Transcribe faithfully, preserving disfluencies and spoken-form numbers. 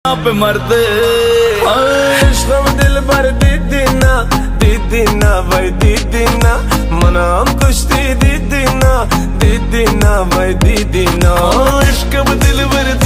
आप मरते इश्क में दिल भर दीदी ना दीदी ना भाई दीदी ना मना हम कुश्ती दीदी ना दीदी ना भाई दीदी ना इश्क में दिल भर